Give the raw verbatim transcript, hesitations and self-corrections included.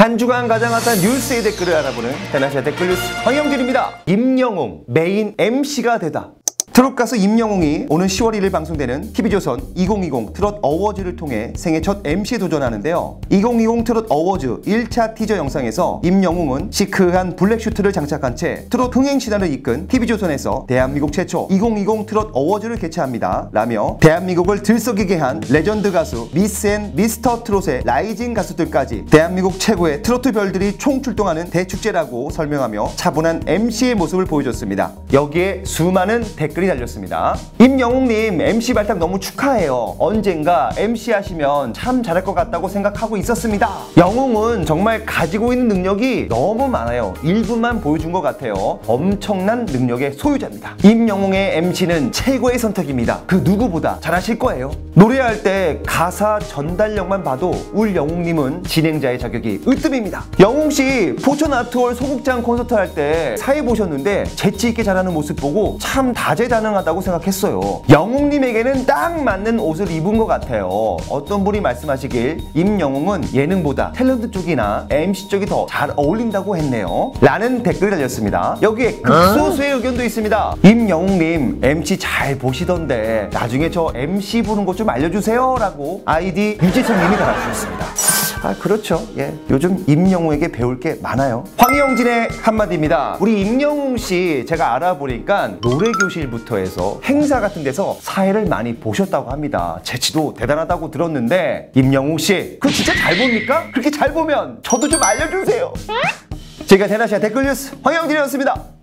한 주간 가장 핫한 뉴스의 댓글을 알아보는 대나시아 댓글 뉴스 황영진입니다. 임영웅 메인 엠씨가 되다. 트롯 가수 임영웅이 오는 시월 일일 방송되는 티비조선 이천이십 트롯 어워즈를 통해 생애 첫 엠씨에 도전하는데요. 이천이십 트롯 어워즈 일 차 티저 영상에서 임영웅은 시크한 블랙슈트를 장착한 채 트롯 흥행신화를 이끈 티비조선에서 대한민국 최초 이천이십 트롯 어워즈를 개최합니다. 라며 대한민국을 들썩이게 한 레전드 가수 미스 앤 미스터 트롯의 라이징 가수들까지 대한민국 최고의 트로트 별들이 총출동하는 대축제라고 설명하며 차분한 엠씨의 모습을 보여줬습니다. 여기에 수많은 댓글 댓글이 달렸습니다. 임영웅님 엠씨 발탁 너무 축하해요. 언젠가 엠씨 하시면 참 잘할 것 같다고 생각하고 있었습니다. 영웅은 정말 가지고 있는 능력이 너무 많아요. 일부만 보여준 것 같아요. 엄청난 능력의 소유자입니다. 임영웅의 엠씨는 최고의 선택입니다. 그 누구보다 잘하실 거예요. 노래할 때 가사 전달력만 봐도 울 영웅님은 진행자의 자격이 으뜸입니다. 영웅씨 포천 아트홀 소극장 콘서트 할 때 사회 보셨는데 재치있게 잘하는 모습 보고 참 다재 가능하다고 생각했어요. 영웅님에게는 딱 맞는 옷을 입은 것 같아요. 어떤 분이 말씀하시길 임영웅은 예능보다 탤런트 쪽이나 엠씨 쪽이 더 잘 어울린다고 했네요. 라는 댓글이 달렸습니다. 여기에 극소수의 의견도 있습니다. 임영웅님 엠씨 잘 보시던데 나중에 저 엠씨 보는 것 좀 알려주세요 라고 아이디 유지성님이 달아주셨습니다. 아 그렇죠. 예, 요즘 임영웅에게 배울 게 많아요. 황영진의 한마디입니다. 우리 임영웅씨 제가 알아보니까 노래교실부터 해서 행사 같은 데서 사회를 많이 보셨다고 합니다. 재치도 대단하다고 들었는데 임영웅씨 그거 진짜 잘 봅니까? 그렇게 잘 보면 저도 좀 알려주세요. 제가 대나시아 댓글 뉴스 황영진이었습니다.